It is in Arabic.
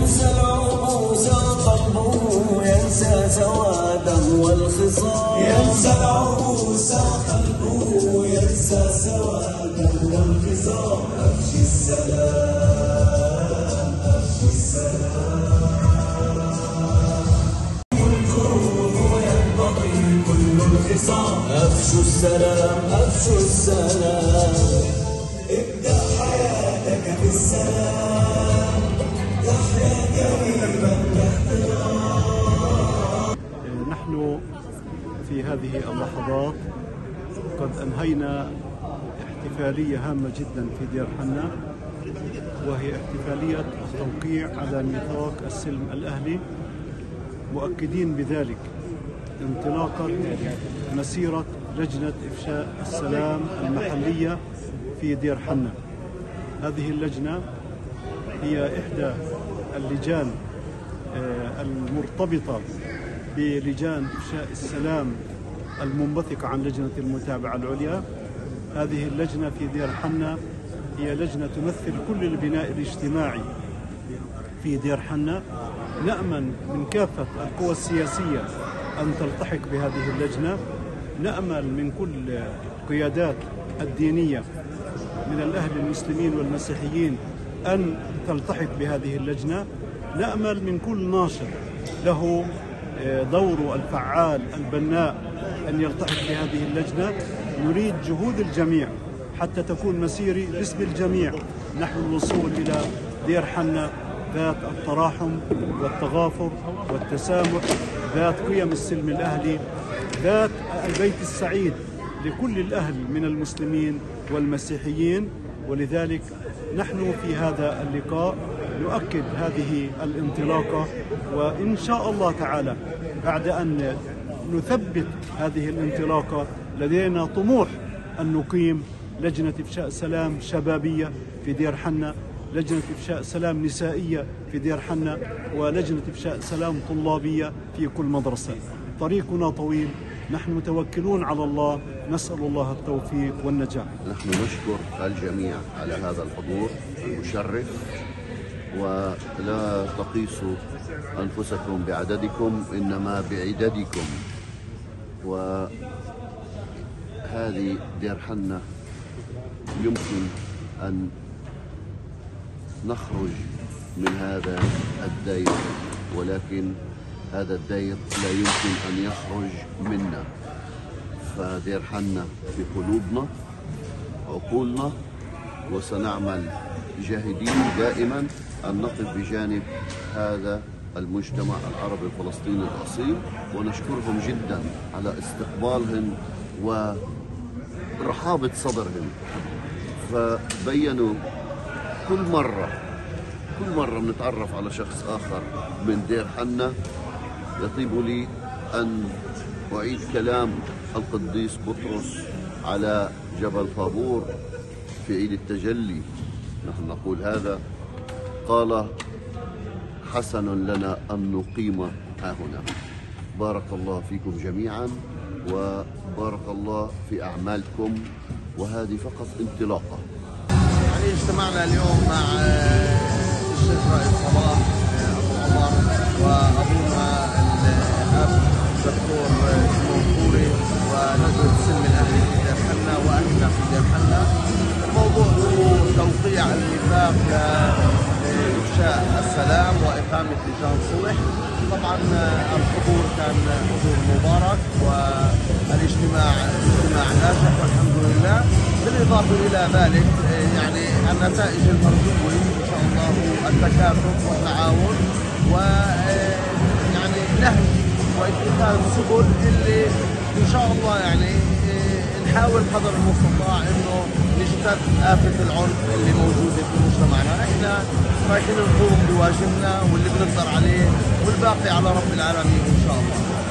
ينسى العروس قلبه ينسى سواده والخصام، ينسى العروس قلبه ينسى سواده والخصام. أفشي السلام أفشي السلام، الكروب ينبغي كل الخصام. أفشوا السلام أفشوا السلام، ابدأ حياتك بالسلام، تحيا كريما باحترام. نحن في هذه اللحظات قد أنهينا احتفالية هامة جدا في دير حنا، وهي احتفالية التوقيع على ميثاق السلم الأهلي، مؤكدين بذلك انطلاقة مسيرة لجنة إفشاء السلام المحلية في دير حنا. هذه اللجنة هي إحدى اللجان المرتبطة بلجان إفشاء السلام المنبثقة عن لجنة المتابعة العليا. هذه اللجنة في دير حنا هي لجنة تمثل كل البناء الاجتماعي في دير حنا. نأمل من كافة القوى السياسية أن تلتحق بهذه اللجنة، نأمل من كل القيادات الدينية من الأهل المسلمين والمسيحيين أن تلتحق بهذه اللجنة، نأمل من كل ناشر له دوره الفعال البناء أن يلتحق بهذه اللجنة. نريد جهود الجميع حتى تكون مسيرة باسم الجميع نحو الوصول إلى دير حنا ذات التراحم والتغافر والتسامح، ذات قيم السلم الأهلي، ذات البيت السعيد لكل الأهل من المسلمين والمسيحيين. ولذلك نحن في هذا اللقاء نؤكد هذه الانطلاقة، وإن شاء الله تعالى بعد أن نثبت هذه الانطلاقة لدينا طموح أن نقيم لجنة إفشاء سلام شبابية في دير حنا، لجنة إفشاء سلام نسائية في دير حنا، ولجنة إفشاء سلام طلابية في كل مدرسة. طريقنا طويل، نحن متوكلون على الله، نسأل الله التوفيق والنجاح. نحن نشكر الجميع على هذا الحضور المشرف، ولا تقيسوا أنفسكم بعددكم إنما بعددكم. وهذه دير حنا يمكن أن نخرج من هذا الدير، ولكن هذا الدير لا يمكن أن يخرج منا. فدير حنا في قلوبنا وعقولنا، وسنعمل جاهدين دائما أن نقف بجانب هذا المجتمع العربي الفلسطيني الأصيل. ونشكرهم جدا على استقبالهم ورحابة صدرهم، فبينوا كل مرة بنتعرف على شخص آخر من دير حنا يطيب لي أن أعيد كلام القديس بطرس على جبل طابور في عيد التجلي. نحن نقول هذا، قال: حسن لنا أن نقيم ها هنا. بارك الله فيكم جميعا، وبارك الله في أعمالكم، وهذه فقط انطلاقة. يعني اجتمعنا اليوم مع الشيخ رائد صلاح أبو عمر وأبونا الأب الدكتور سمون طوري ونجوى السلم الأهلي في دير حنا وأهلنا في دير حنا. الموضوع هو توقيع الميثاق لإفشاء السلام وإقامة لجان صلح. طبعا الحضور كان حضور مبارك، والاجتماع ناجح والحمد لله. بالإضافة إلى ذلك يعني النتائج المرجوة إن شاء الله هو التكاتف والتعاون، ويعني نهج واتخاذ السبل اللي إن شاء الله يعني نحاول قدر المستطاع إنه نجتث آفة العنف اللي موجودة في مجتمعنا. إحنا رايحين نقوم بواجبنا واللي بنقدر عليه، والباقي على رب العالمين إن شاء الله.